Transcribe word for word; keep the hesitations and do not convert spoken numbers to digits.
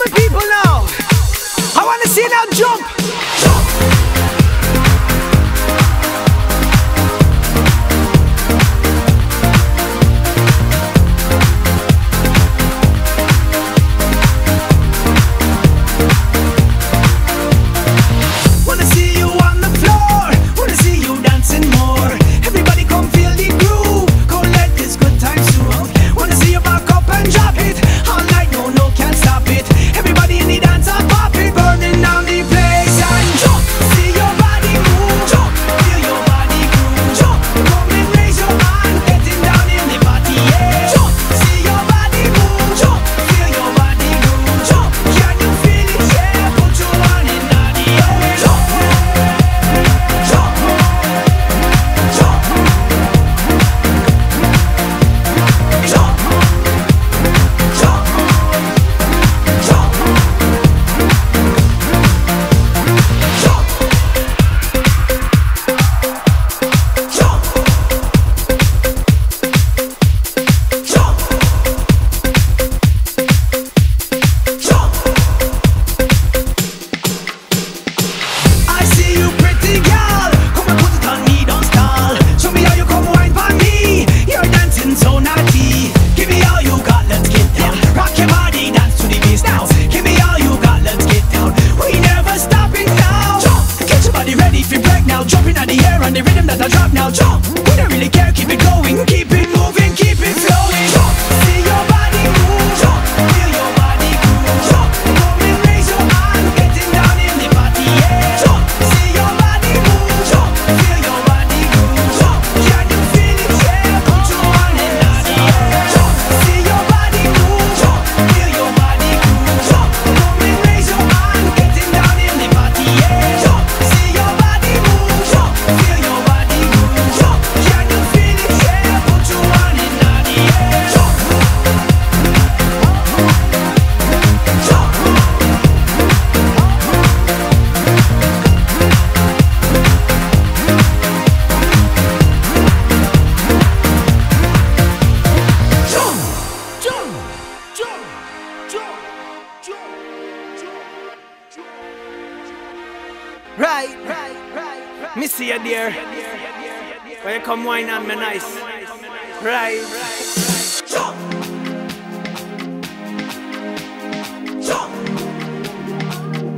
my people now. I wanna see you now jump. Jump. Jumping at the air and the rhythm that I drop now. Jump, we don't really care, keep it going, keep it moving, keep it flowing. Jump, see your body move. Jump, feel your body groove. Jump, come and raise your hand, getting down in the party, yeah. Jump, see your body move. Jump, feel your body groove. Jump, can you feel it, yeah? Put your hand in the air. Jump, see your body move. Jump, feel your body groove. Jump, come and raise your hand, getting down in the party, yeah. Jump, see your body move. Jump, feel your body groove. Jump, can you feel it, yeah? Put your hand in the air. Jump, jump, jump, jump, jump, jump, jump, jump. Right, right, right, right. Me see you there. Where you come wine on me nice. Right, right. Jump.